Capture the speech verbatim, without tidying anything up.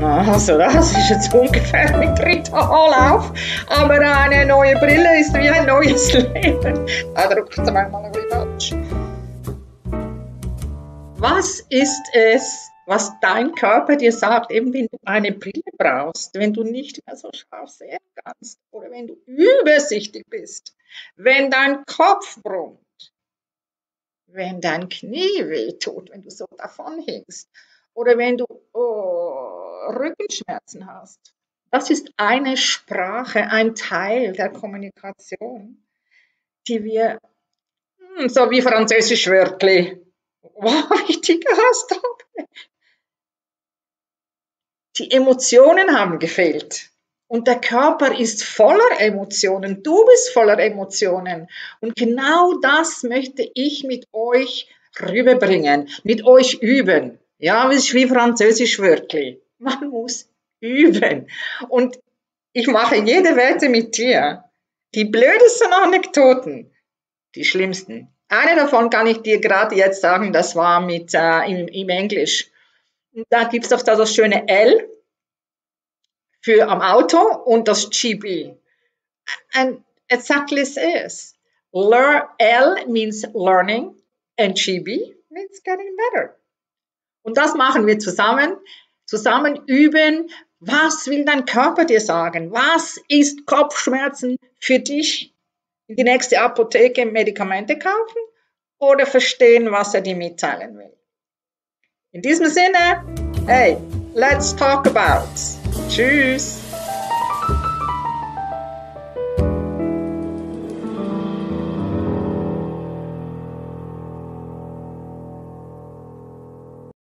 Also das ist jetzt ungefähr mit dritter Anlauf, aber eine neue Brille ist wie ein neues Leben. Da drückt es manchmal ein bisschen falsch. Was ist es, was dein Körper dir sagt, eben wenn du eine Brille brauchst, wenn du nicht mehr so scharf sehen kannst oder wenn du übersichtig bist, wenn dein Kopf brummt, wenn dein Knie wehtut, wenn du so davon hängst oder wenn du oh, Rückenschmerzen hast. Das ist eine Sprache, ein Teil der Kommunikation, die wir, hm, so wie Französisch Wörtli, wow, wie ich die gehasst habe. Die Emotionen haben gefehlt. Und der Körper ist voller Emotionen. Du bist voller Emotionen. Und genau das möchte ich mit euch rüberbringen, mit euch üben. Ja, das ist wie Französisch Wörtli. Man muss üben. Und ich mache jede Wette mit dir. Die blödesten Anekdoten, die schlimmsten. Eine davon kann ich dir gerade jetzt sagen, das war mit, äh, im, im Englisch. Da gibt es doch da das schöne L für am Auto und das G B. And exactly this. Learn, L means learning and G B means getting better. Und das machen wir zusammen. Zusammen üben, was will dein Körper dir sagen? Was ist Kopfschmerzen für dich? In die nächste Apotheke Medikamente kaufen oder verstehen, was er dir mitteilen will? In diesem Sinne, hey, let's talk about. Tschüss.